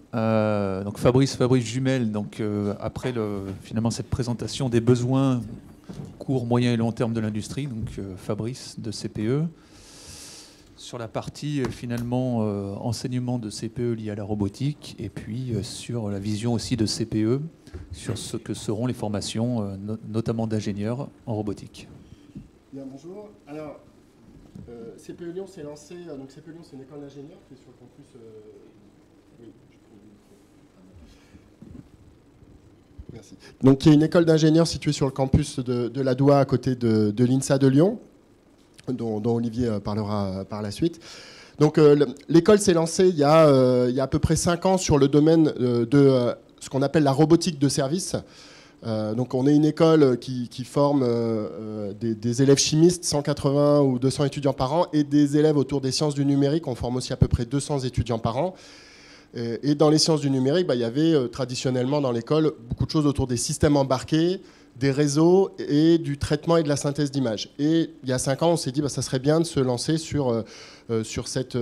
Donc Fabrice Jumel, donc après finalement cette présentation des besoins court, moyen et long terme de l'industrie, donc Fabrice de CPE, sur la partie finalement enseignement de CPE lié à la robotique, et puis sur la vision aussi de CPE sur ce que seront les formations, notamment d'ingénieurs en robotique. Bien, bonjour. Alors, CPE Lyon s'est lancé, donc CPE Lyon c'est une école d'ingénieurs qui est sur le campus... oui, je prends le micro. Merci. Donc, qui est une école d'ingénieurs située sur le campus de la Doua à côté de l'INSA de Lyon, dont Olivier parlera par la suite. Donc, l'école s'est lancée il y a à peu près 5 ans sur le domaine de ce qu'on appelle la robotique de service. Donc on est une école qui forme des élèves chimistes, 180 ou 200 étudiants par an, et des élèves autour des sciences du numérique. On forme aussi à peu près 200 étudiants par an. Et dans les sciences du numérique, il y avait traditionnellement dans l'école beaucoup de choses autour des systèmes embarqués, des réseaux et du traitement et de la synthèse d'images. Et il y a 5 ans, on s'est dit ça serait bien de se lancer sur cette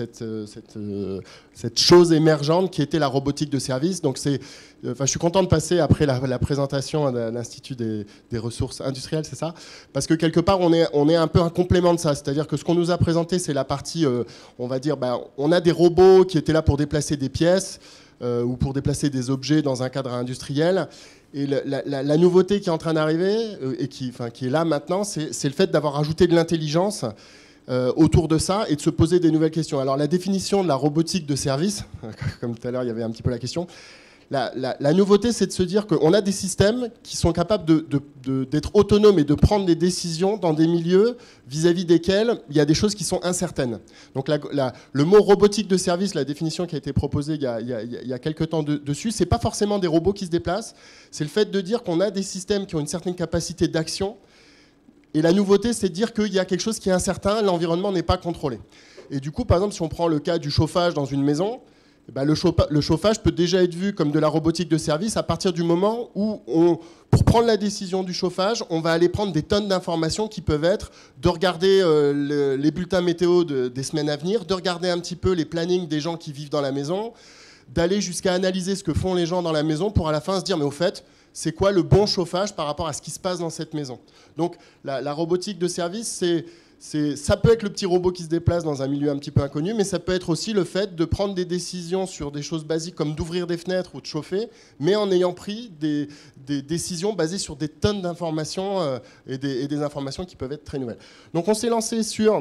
chose émergente qui était la robotique de service. Donc je suis content de passer après la présentation de l'Institut des ressources industrielles, c'est ça? Parce que quelque part, on est un peu un complément de ça. C'est-à-dire que ce qu'on nous a présenté, c'est la partie, on va dire, on a des robots qui étaient là pour déplacer des pièces ou pour déplacer des objets dans un cadre industriel. Et la nouveauté qui est en train d'arriver, et qui est là maintenant, c'est le fait d'avoir ajouté de l'intelligence autour de ça et de se poser des nouvelles questions. Alors la définition de la robotique de service, comme tout à l'heure il y avait un petit peu la question, la nouveauté c'est de se dire qu'on a des systèmes qui sont capables d'être autonomes et de prendre des décisions dans des milieux vis-à-vis desquels il y a des choses qui sont incertaines. Donc le mot robotique de service, la définition qui a été proposée il y a quelques temps dessus, c'est pas forcément des robots qui se déplacent, c'est le fait de dire qu'on a des systèmes qui ont une certaine capacité d'action. Et la nouveauté, c'est de dire qu'il y a quelque chose qui est incertain, l'environnement n'est pas contrôlé. Et du coup, par exemple, si on prend le cas du chauffage dans une maison, le chauffage peut déjà être vu comme de la robotique de service à partir du moment où, pour prendre la décision du chauffage, on va aller prendre des tonnes d'informations qui peuvent être de regarder les bulletins météo des semaines à venir, de regarder un petit peu les plannings des gens qui vivent dans la maison, d'aller jusqu'à analyser ce que font les gens dans la maison pour à la fin se dire, mais au fait, c'est quoi le bon chauffage par rapport à ce qui se passe dans cette maison. Donc la robotique de service, ça peut être le petit robot qui se déplace dans un milieu un petit peu inconnu, mais ça peut être aussi le fait de prendre des décisions sur des choses basiques comme d'ouvrir des fenêtres ou de chauffer, mais en ayant pris des décisions basées sur des tonnes d'informations et des informations qui peuvent être très nouvelles. Donc on s'est lancé sur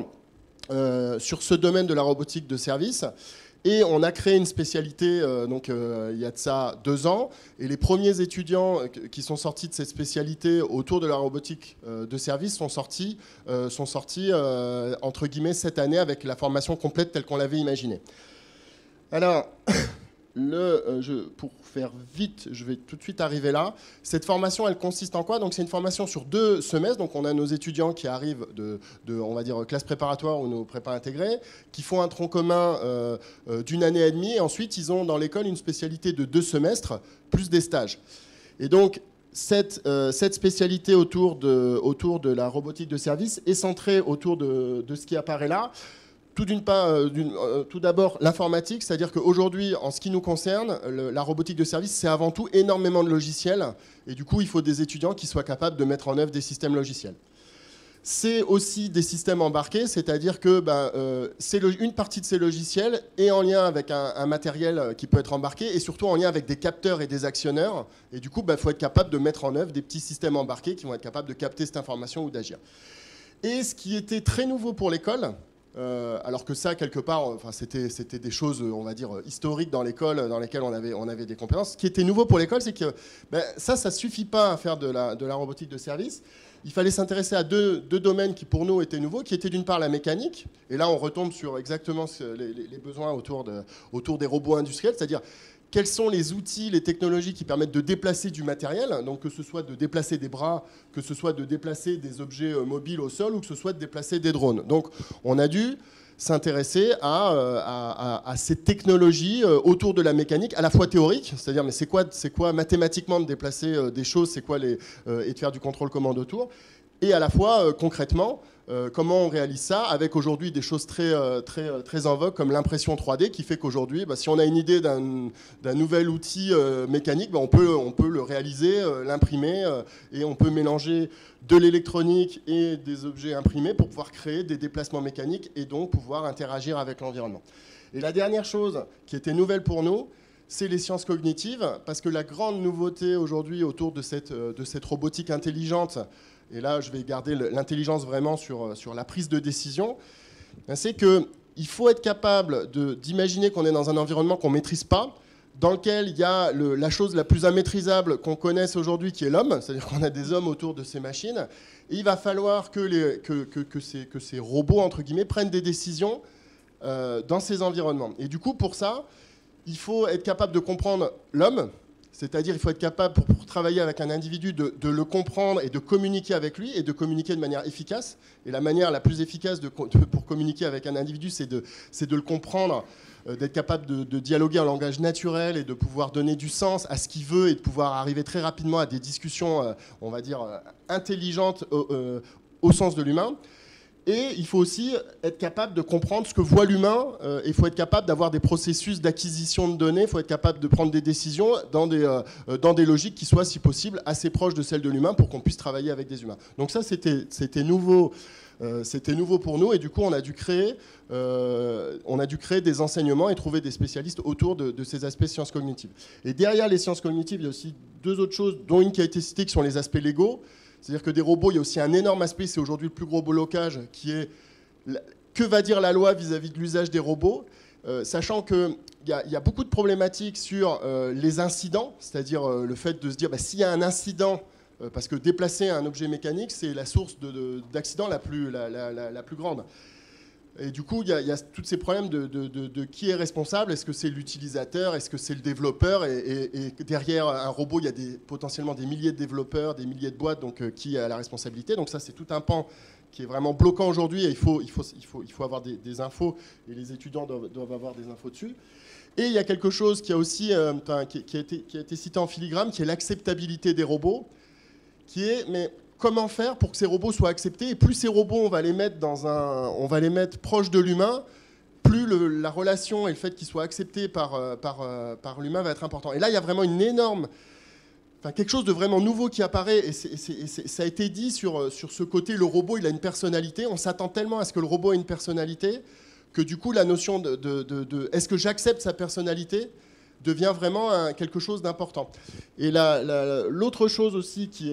ce domaine de la robotique de service. Et on a créé une spécialité il y a de ça 2 ans. Et les premiers étudiants qui sont sortis de cette spécialité autour de la robotique de service sont sortis entre guillemets cette année avec la formation complète telle qu'on l'avait imaginée. Alors, pour faire vite, je vais tout de suite arriver là. Cette formation, elle consiste en quoi? Donc, c'est une formation sur 2 semestres. Donc, on a nos étudiants qui arrivent de on va dire, classe préparatoire ou nos prépas intégrés, qui font un tronc commun d'1 année et demie. Et ensuite, ils ont dans l'école une spécialité de 2 semestres, plus des stages. Et donc, cette spécialité autour de la robotique de service est centrée autour de ce qui apparaît là. Tout d'abord, l'informatique, c'est-à-dire qu'aujourd'hui, en ce qui nous concerne, la robotique de service, c'est avant tout énormément de logiciels. Et du coup, il faut des étudiants qui soient capables de mettre en œuvre des systèmes logiciels. C'est aussi des systèmes embarqués, c'est-à-dire que une partie de ces logiciels est en lien avec un matériel qui peut être embarqué et surtout en lien avec des capteurs et des actionneurs. Et du coup, il faut être capable de mettre en œuvre des petits systèmes embarqués qui vont être capables de capter cette information ou d'agir. Et ce qui était très nouveau pour l'école, alors que ça, quelque part, c'était des choses, on va dire, historiques dans l'école, dans lesquelles on avait des compétences. Ce qui était nouveau pour l'école, c'est que ça suffit pas à faire de la robotique de service. Il fallait s'intéresser à deux domaines qui, pour nous, étaient nouveaux, qui étaient d'une part la mécanique, et là, on retombe sur exactement les besoins autour des robots industriels, c'est-à-dire quels sont les outils, les technologies qui permettent de déplacer du matériel, donc que ce soit de déplacer des bras, que ce soit de déplacer des objets mobiles au sol ou que ce soit de déplacer des drones. Donc on a dû s'intéresser à ces technologies autour de la mécanique, à la fois théorique, c'est-à-dire mais c'est quoi mathématiquement de déplacer des choses, c'est quoi et de faire du contrôle commande autour, et à la fois concrètement Comment on réalise ça avec aujourd'hui des choses très en vogue comme l'impression 3D qui fait qu'aujourd'hui, si on a une idée d'un nouvel outil mécanique, on peut le réaliser, l'imprimer et on peut mélanger de l'électronique et des objets imprimés pour pouvoir créer des déplacements mécaniques et donc pouvoir interagir avec l'environnement. Et la dernière chose qui était nouvelle pour nous, c'est les sciences cognitives, parce que la grande nouveauté aujourd'hui autour de cette robotique intelligente, et là je vais garder l'intelligence vraiment sur la prise de décision, c'est qu'il faut être capable d'imaginer qu'on est dans un environnement qu'on ne maîtrise pas, dans lequel il y a la chose la plus immaîtrisable qu'on connaisse aujourd'hui, qui est l'homme, c'est-à-dire qu'on a des hommes autour de ces machines, et il va falloir que ces robots, entre guillemets, prennent des décisions dans ces environnements. Et du coup, pour ça, il faut être capable de comprendre l'homme, c'est-à-dire il faut être capable, pour travailler avec un individu, de le comprendre et de communiquer avec lui, et de communiquer de manière efficace. Et la manière la plus efficace pour communiquer avec un individu, c'est de le comprendre, d'être capable de dialoguer en langage naturel et de pouvoir donner du sens à ce qu'il veut et de pouvoir arriver très rapidement à des discussions, on va dire, intelligentes au sens de l'humain. Et il faut aussi être capable de comprendre ce que voit l'humain. Il faut être capable d'avoir des processus d'acquisition de données. Il faut être capable de prendre des décisions dans des logiques qui soient, si possible, assez proches de celles de l'humain pour qu'on puisse travailler avec des humains. Donc ça, c'était nouveau. C'était nouveau pour nous et du coup on a dû créer des enseignements et trouver des spécialistes autour de ces aspects sciences cognitives. Et derrière les sciences cognitives, il y a aussi deux autres choses, dont une qui a été citée, qui sont les aspects légaux. C'est-à-dire que des robots, il y a aussi un énorme aspect, c'est aujourd'hui le plus gros blocage, qui est que va dire la loi vis-à-vis de l'usage des robots, sachant qu'il y a beaucoup de problématiques sur les incidents, c'est-à-dire le fait de se dire s'il y a un incident, parce que déplacer un objet mécanique, c'est la source d'accident la plus grande. Et du coup, il y a tous ces problèmes de qui est responsable. Est-ce que c'est l'utilisateur? Est-ce que c'est le développeur? Et derrière un robot, il y a potentiellement des milliers de développeurs, des milliers de boîtes, donc qui a la responsabilité? Donc ça, c'est tout un pan qui est vraiment bloquant aujourd'hui. Et il faut avoir des infos, et les étudiants doivent avoir des infos dessus. Et il y a quelque chose qui a aussi qui a été cité en filigrane, qui est l'acceptabilité des robots, qui est comment faire pour que ces robots soient acceptés? Et plus ces robots, on va les mettre proches de l'humain, plus la relation et le fait qu'ils soient acceptés par l'humain va être important. Et là, il y a vraiment quelque chose de vraiment nouveau qui apparaît. Et ça a été dit sur ce côté, le robot, il a une personnalité. On s'attend tellement à ce que le robot ait une personnalité que du coup, la notion de est-ce que j'accepte sa personnalité devient vraiment quelque chose d'important. Et l'autre chose aussi qui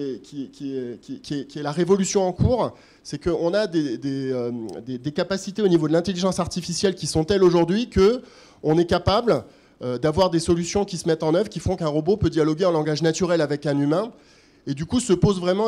est la révolution en cours, c'est qu'on a des capacités au niveau de l'intelligence artificielle qui sont telles aujourd'hui qu'on est capable d'avoir des solutions qui se mettent en œuvre, qui font qu'un robot peut dialoguer en langage naturel avec un humain. Et du coup, se pose vraiment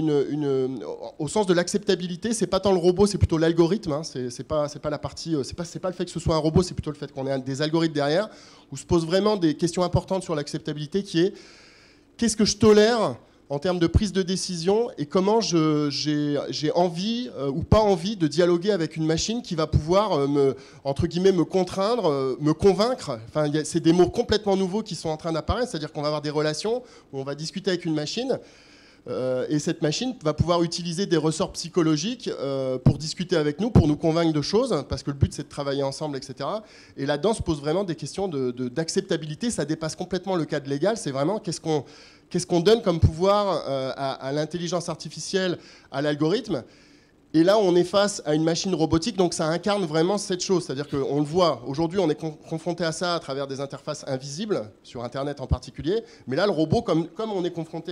au sens de l'acceptabilité. C'est pas tant le robot, c'est plutôt l'algorithme. Hein. C'est pas la partie, c'est pas le fait que ce soit un robot, c'est plutôt le fait qu'on ait des algorithmes derrière, où se posent vraiment des questions importantes sur l'acceptabilité, qui est qu'est-ce que je tolère en termes de prise de décision et comment j'ai envie ou pas envie de dialoguer avec une machine qui va pouvoir entre guillemets me contraindre, me convaincre. Enfin, c'est des mots complètement nouveaux qui sont en train d'apparaître, c'est-à-dire qu'on va avoir des relations où on va discuter avec une machine et cette machine va pouvoir utiliser des ressorts psychologiques pour discuter avec nous, pour nous convaincre de choses, parce que le but c'est de travailler ensemble, etc. Et là-dedans se pose vraiment des questions d'acceptabilité. Ça dépasse complètement le cadre légal. C'est vraiment qu'est-ce qu'on donne comme pouvoir à l'intelligence artificielle, à l'algorithme. Et là, on est face à une machine robotique, donc ça incarne vraiment cette chose. C'est-à-dire qu'on le voit, aujourd'hui, on est confronté à ça à travers des interfaces invisibles, sur Internet en particulier. Mais là, le robot, comme on est confronté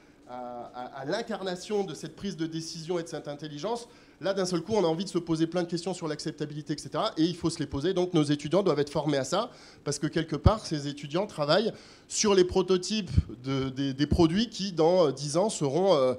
à l'incarnation de cette prise de décision et de cette intelligence, là, d'un seul coup, on a envie de se poser plein de questions sur l'acceptabilité, etc. Et il faut se les poser. Donc, nos étudiants doivent être formés à ça, parce que quelque part, ces étudiants travaillent sur les prototypes des produits qui, dans 10 ans, seront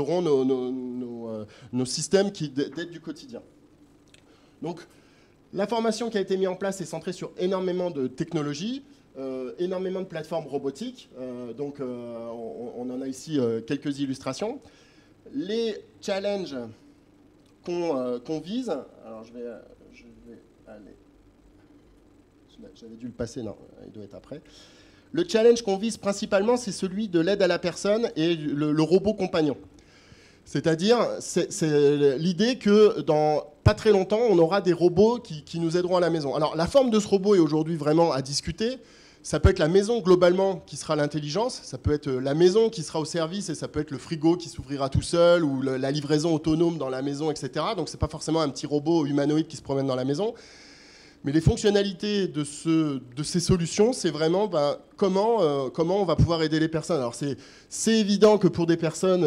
nos systèmes d'aide du quotidien. Donc, la formation qui a été mise en place est centrée sur énormément de technologies, énormément de plateformes robotiques. Donc, on en a ici quelques illustrations. Les challenges qu'on vise, alors je vais aller, j'avais dû le passer, non, il doit être après. Le challenge qu'on vise principalement, c'est celui de l'aide à la personne et le robot compagnon. C'est-à-dire, c'est l'idée que dans pas très longtemps, on aura des robots qui nous aideront à la maison. Alors, la forme de ce robot est aujourd'hui vraiment à discuter. Ça peut être la maison globalement qui sera l'intelligence, ça peut être la maison qui sera au service et ça peut être le frigo qui s'ouvrira tout seul ou la livraison autonome dans la maison, etc. Donc, c'est pas forcément un petit robot humanoïde qui se promène dans la maison. Mais les fonctionnalités de ces solutions, c'est vraiment comment on va pouvoir aider les personnes. Alors c'est évident que pour des personnes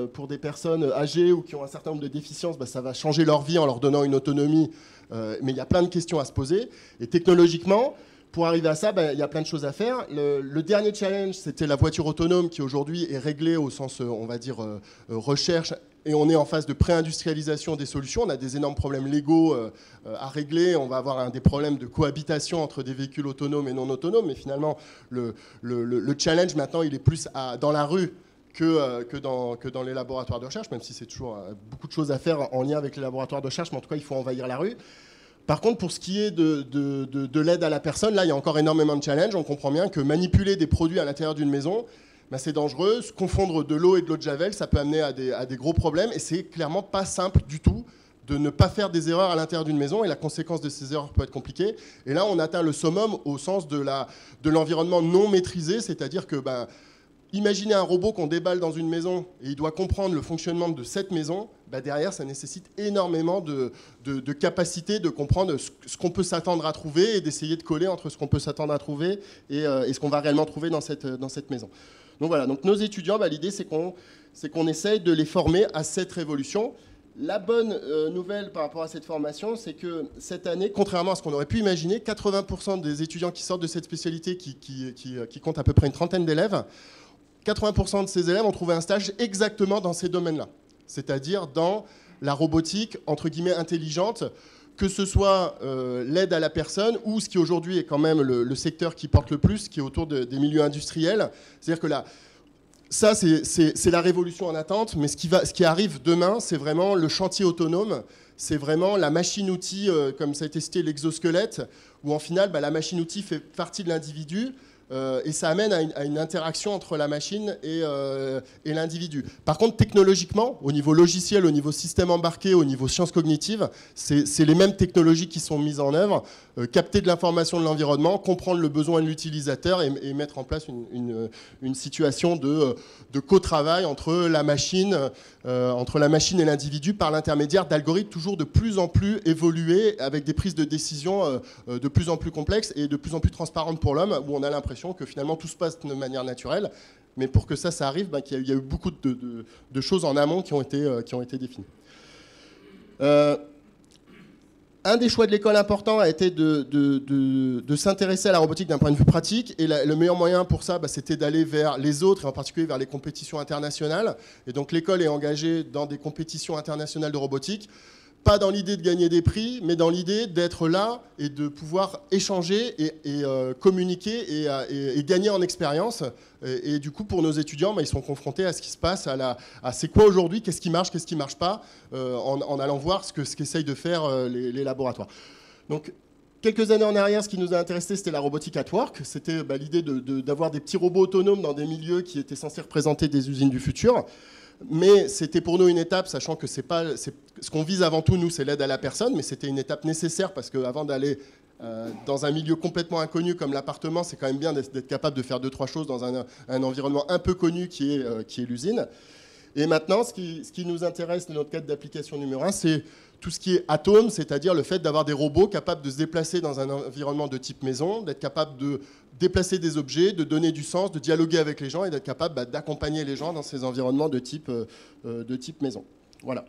âgées ou qui ont un certain nombre de déficiences, ça va changer leur vie en leur donnant une autonomie. Mais il y a plein de questions à se poser. Et technologiquement, pour arriver à ça, il y a plein de choses à faire. Le dernier challenge, c'était la voiture autonome qui aujourd'hui est réglée au sens, on va dire, recherche. Et on est en phase de pré-industrialisation des solutions. On a des énormes problèmes légaux à régler. On va avoir des problèmes de cohabitation entre des véhicules autonomes et non autonomes. Mais finalement, le challenge maintenant, il est plus dans la rue que dans les laboratoires de recherche, même si c'est toujours beaucoup de choses à faire en lien avec les laboratoires de recherche. Mais en tout cas, il faut envahir la rue. Par contre, pour ce qui est de l'aide à la personne, là, il y a encore énormément de challenges. On comprend bien que manipuler des produits à l'intérieur d'une maison, c'est dangereux. Confondre de l'eau et de l'eau de javel, ça peut amener à des gros problèmes. Et c'est clairement pas simple du tout de ne pas faire des erreurs à l'intérieur d'une maison. Et la conséquence de ces erreurs peut être compliquée. Et là, on atteint le summum au sens de l'environnement non maîtrisé. C'est-à-dire que, imaginez un robot qu'on déballe dans une maison et il doit comprendre le fonctionnement de cette maison. Derrière, ça nécessite énormément de capacité de comprendre ce qu'on peut s'attendre à trouver et d'essayer de coller entre ce qu'on peut s'attendre à trouver et ce qu'on va réellement trouver dans cette maison. Donc voilà, donc nos étudiants, l'idée c'est qu'on essaye de les former à cette révolution. La bonne nouvelle par rapport à cette formation, c'est que cette année, contrairement à ce qu'on aurait pu imaginer, 80% des étudiants qui sortent de cette spécialité, qui compte à peu près une trentaine d'élèves, 80% de ces élèves ont trouvé un stage exactement dans ces domaines-là, c'est-à-dire dans la robotique, entre guillemets, intelligente, que ce soit l'aide à la personne ou ce qui aujourd'hui est quand même le secteur qui porte le plus, qui est autour des milieux industriels. C'est-à-dire que là, ça, c'est la révolution en attente, mais ce qui arrive demain, c'est vraiment le chantier autonome, c'est vraiment la machine-outil, comme ça a été cité, l'exosquelette, où en final, la machine-outil fait partie de l'individu, et ça amène à une interaction entre la machine et l'individu. Par contre, technologiquement, au niveau logiciel, au niveau système embarqué, au niveau sciences cognitives, c'est les mêmes technologies qui sont mises en œuvre. Capter de l'information de l'environnement, comprendre le besoin de l'utilisateur et mettre en place une situation de co-travail entre la machine et l'individu par l'intermédiaire d'algorithmes toujours de plus en plus évolués, avec des prises de décision de plus en plus complexes et de plus en plus transparentes pour l'homme, où on a l'impression que finalement tout se passe de manière naturelle. Mais pour que ça arrive, il y a eu beaucoup de choses en amont qui ont été définies. Un des choix de l'école important a été de s'intéresser à la robotique d'un point de vue pratique. Et le meilleur moyen pour ça, c'était d'aller vers les autres, et en particulier vers les compétitions internationales. Et donc l'école est engagée dans des compétitions internationales de robotique. Pas dans l'idée de gagner des prix, mais dans l'idée d'être là et de pouvoir échanger et communiquer et gagner en expérience. Et du coup, pour nos étudiants, ils sont confrontés à ce qui se passe, à c'est quoi aujourd'hui, qu'est-ce qui marche pas, en allant voir ce qu'essayent de faire les laboratoires. Donc, quelques années en arrière, ce qui nous a intéressé, c'était la robotique at work. C'était l'idée d'avoir des petits robots autonomes dans des milieux qui étaient censés représenter des usines du futur. Mais c'était pour nous une étape, sachant que ce qu'on vise avant tout, nous, c'est l'aide à la personne, mais c'était une étape nécessaire parce qu'avant d'aller dans un milieu complètement inconnu comme l'appartement, c'est quand même bien d'être capable de faire 2-3 choses dans un environnement un peu connu qui est l'usine. Et maintenant, ce qui nous intéresse dans notre cadre d'application numéro 1, c'est tout ce qui est atome, c'est-à-dire le fait d'avoir des robots capables de se déplacer dans un environnement de type maison, d'être capables de déplacer des objets, de donner du sens, de dialoguer avec les gens et d'être capable d'accompagner les gens dans ces environnements de type maison. Voilà.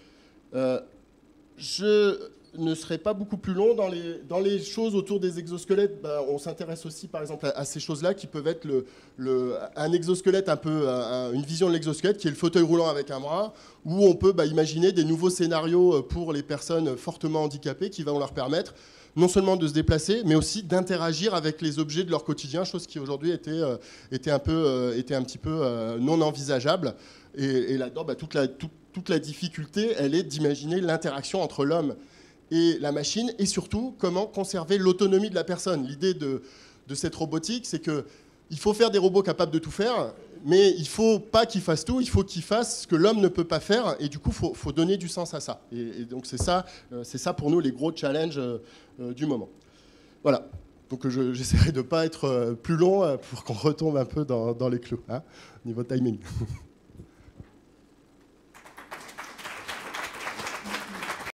Je ne serai pas beaucoup plus long dans les choses autour des exosquelettes. On s'intéresse aussi par exemple à ces choses-là qui peuvent être un exosquelette, un peu une vision de l'exosquelette qui est le fauteuil roulant avec un bras, où on peut imaginer des nouveaux scénarios pour les personnes fortement handicapées qui vont leur permettre non seulement de se déplacer, mais aussi d'interagir avec les objets de leur quotidien, chose qui aujourd'hui était un petit peu non envisageable. Et là-dedans, toute la difficulté, elle est d'imaginer l'interaction entre l'homme et la machine, et surtout comment conserver l'autonomie de la personne. L'idée de cette robotique, c'est qu'il faut faire des robots capables de tout faire, mais il ne faut pas qu'il fasse tout, il faut qu'il fasse ce que l'homme ne peut pas faire, et du coup, il faut donner du sens à ça. Et donc c'est ça pour nous les gros challenges du moment. Voilà, donc j'essaierai de ne pas être plus long pour qu'on retombe un peu dans les clous, hein, niveau timing.